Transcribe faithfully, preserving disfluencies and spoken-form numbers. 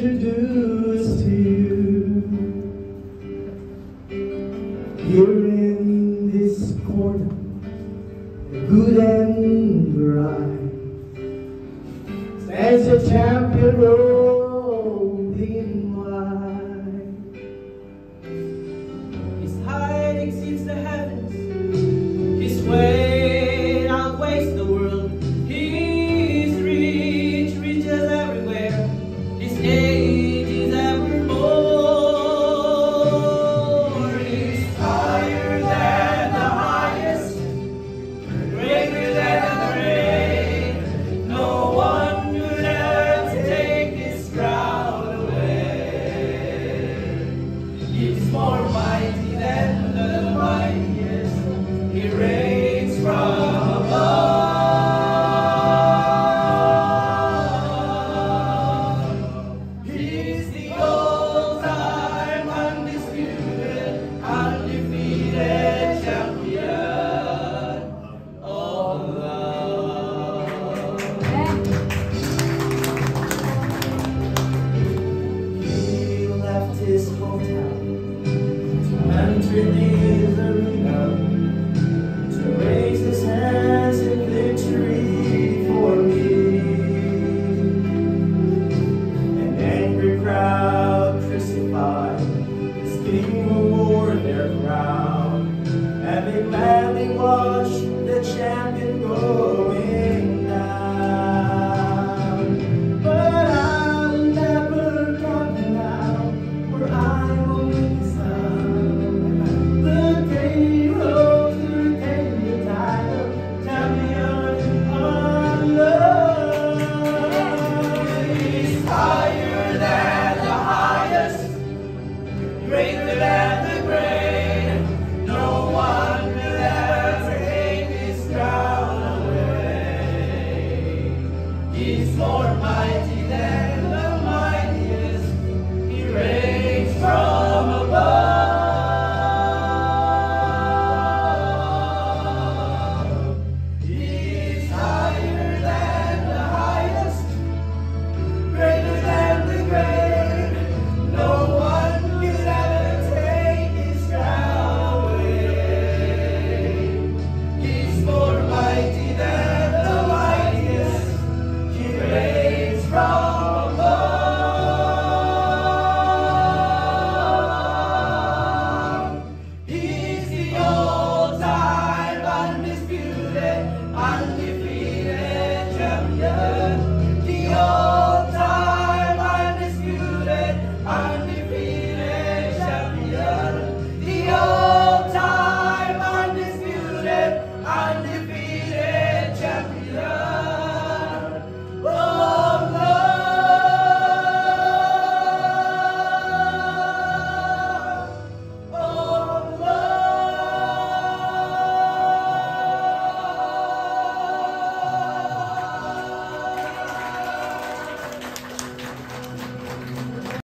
introduce to you. Here in this corner, good and bright, stands a champion robed in white. His height exceeds the heavens, his weight outweighs the world. His reach reaches everywhere, his age is evermore. He's higher than the highest, greater than the great. No one could ever take his crown away. He's more mighty than the mightiest, he reigns from above. He's the all-time undisputed, undefeated champion of love. He left his hometown to enter his arena, to raise his hands in victory for me. An angry crowd crucified this king who wore their crown, and they gladly watched the champion go